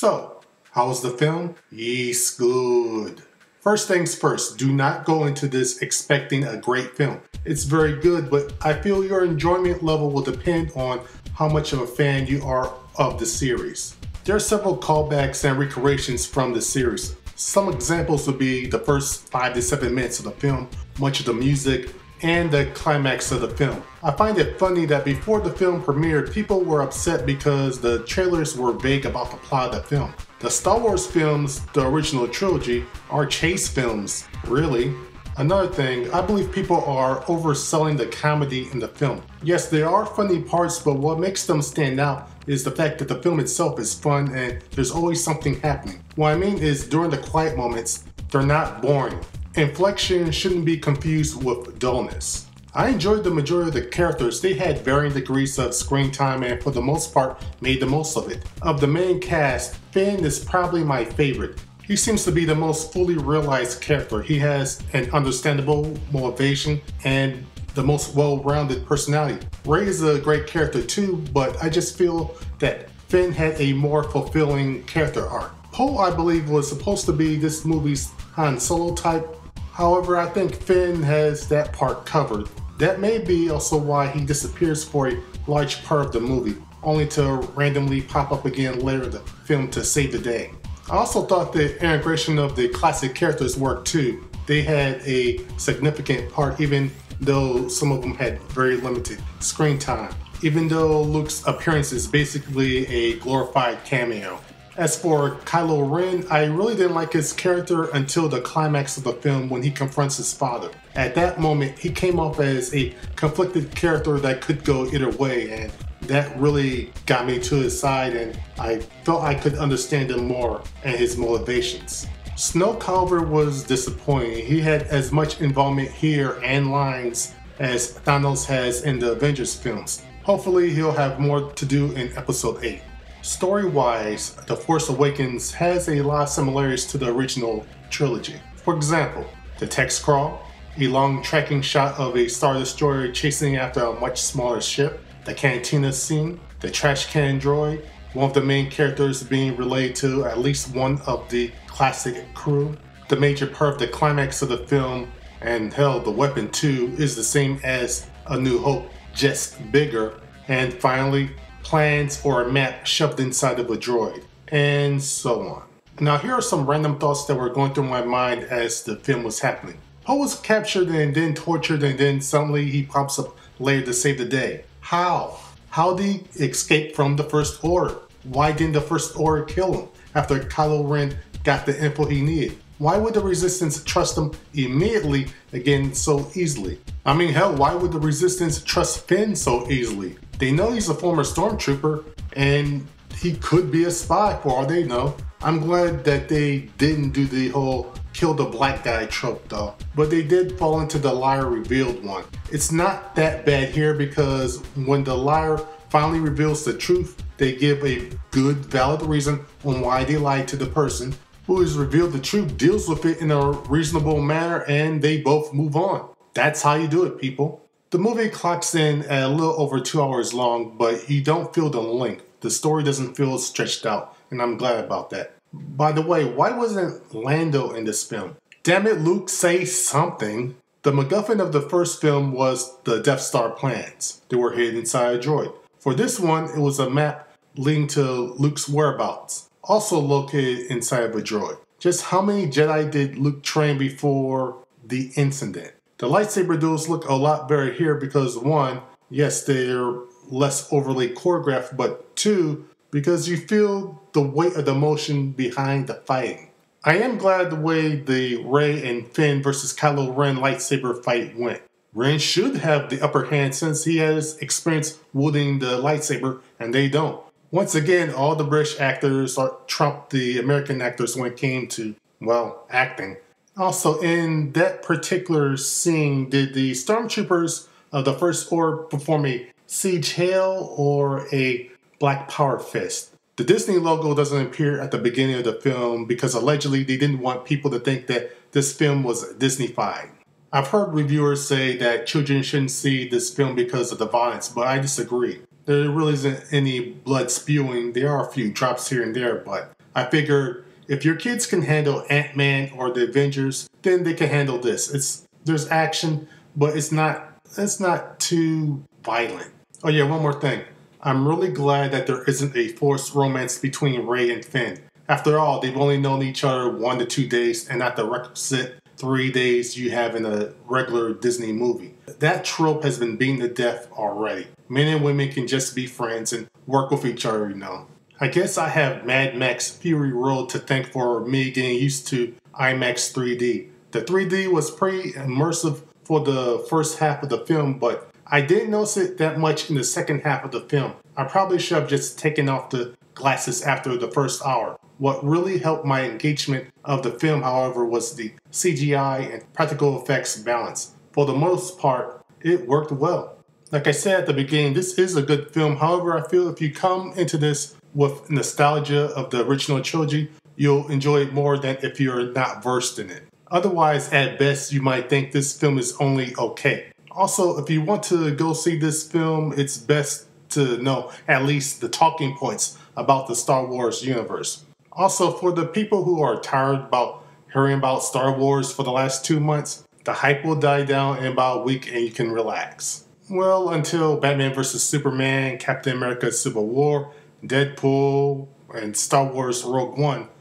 So, how was the film? Yes, good. First things first, do not go into this expecting a great film. It's very good, but I feel your enjoyment level will depend on how much of a fan you are of the series. There are several callbacks and recreations from the series. Some examples would be the first 5 to 7 minutes of the film, much of the music, and the climax of the film. I find it funny that before the film premiered, people were upset because the trailers were vague about the plot of the film. The Star Wars films, the original trilogy, are chase films, really. Another thing, I believe people are overselling the comedy in the film. Yes, there are funny parts, but what makes them stand out is the fact that the film itself is fun and there's always something happening. What I mean is, during the quiet moments, they're not boring. Inflection shouldn't be confused with dullness. I enjoyed the majority of the characters. They had varying degrees of screen time and for the most part made the most of it. Of the main cast, Finn is probably my favorite. He seems to be the most fully realized character. He has an understandable motivation and the most well-rounded personality. Rey is a great character too, but I just feel that Finn had a more fulfilling character arc. Poe, I believe, was supposed to be this movie's Han Solo type. However, I think Finn has that part covered. That may be also why he disappears for a large part of the movie, only to randomly pop up again later in the film to save the day. I also thought the integration of the classic characters worked too. They had a significant part even though some of them had very limited screen time. Even though Luke's appearance is basically a glorified cameo. As for Kylo Ren, I really didn't like his character until the climax of the film when he confronts his father. At that moment, he came off as a conflicted character that could go either way, and that really got me to his side, and I felt I could understand him more and his motivations. Snoke, however, was disappointing. He had as much involvement here and lines as Thanos has in the Avengers films. Hopefully he'll have more to do in episode 8. Story-wise, The Force Awakens has a lot of similarities to the original trilogy. For example, the text crawl, a long tracking shot of a Star Destroyer chasing after a much smaller ship, the cantina scene, the trash can droid, one of the main characters being related to at least one of the classic crew. The major part of the climax of the film, and hell, the weapon too, is the same as A New Hope, just bigger. And finally, plans or a map shoved inside of a droid, and so on. Now here are some random thoughts that were going through my mind as the film was happening. Poe was captured and then tortured, and then suddenly he pops up later to save the day. How? How did he escape from the First Order? Why didn't the First Order kill him after Kylo Ren got the info he needed? Why would the Resistance trust him immediately again so easily? I mean, hell, why would the Resistance trust Finn so easily? They know he's a former stormtrooper and he could be a spy for all they know. I'm glad that they didn't do the whole kill the black guy trope though, but they did fall into the liar revealed one. It's not that bad here because when the liar finally reveals the truth, they give a good, valid reason on why they lied to the person who has revealed the truth, deals with it in a reasonable manner, and they both move on. That's how you do it, people. The movie clocks in at a little over 2 hours long, but you don't feel the length. The story doesn't feel stretched out, and I'm glad about that. By the way, why wasn't Lando in this film? Damn it, Luke, say something. The MacGuffin of the first film was the Death Star plans. They were hidden inside a droid. For this one, it was a map leading to Luke's whereabouts, also located inside of a droid. Just how many Jedi did Luke train before the incident? The lightsaber duels look a lot better here because 1, yes, they're less overly choreographed, but 2, because you feel the weight of the emotion behind the fighting. I am glad the way the Rey and Finn versus Kylo Ren lightsaber fight went. Ren should have the upper hand since he has experience wielding the lightsaber and they don't. Once again, all the British actors trumped the American actors when it came to, well, acting. Also, in that particular scene, did the stormtroopers of the First Order perform a siege hail or a black power fist? The Disney logo doesn't appear at the beginning of the film because allegedly they didn't want people to think that this film was Disney-fied. I've heard reviewers say that children shouldn't see this film because of the violence, but I disagree. There really isn't any blood spewing. There are a few drops here and there, but I figured if your kids can handle Ant-Man or the Avengers, then they can handle this. There's action, but it's not too violent. Oh yeah, one more thing. I'm really glad that there isn't a forced romance between Rey and Finn. After all, they've only known each other 1 to 2 days and not the requisite 3 days you have in a regular Disney movie. That trope has been beaten to death already. Men and women can just be friends and work with each other, I guess I have Mad Max Fury Road to thank for me getting used to IMAX 3D. The 3D was pretty immersive for the first half of the film, but I didn't notice it that much in the second half of the film. I probably should have just taken off the glasses after the first hour. What really helped my engagement of the film, however, was the CGI and practical effects balance. For the most part, it worked well. Like I said at the beginning, this is a good film. However, I feel if you come into this with nostalgia of the original trilogy, you'll enjoy it more than if you're not versed in it. Otherwise, at best, you might think this film is only okay. Also, if you want to go see this film, it's best to know at least the talking points about the Star Wars universe. Also, for the people who are tired about hearing about Star Wars for the last 2 months, the hype will die down in about a week and you can relax. Well, until Batman vs. Superman, Captain America Civil War, Deadpool, and Star Wars Rogue One,